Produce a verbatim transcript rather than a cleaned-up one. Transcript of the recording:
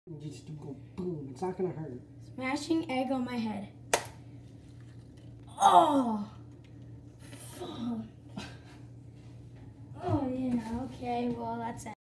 And just go boom. It's not gonna hurt. Smashing egg on my head. Oh. Oh. Oh yeah. Okay. Well, that's it.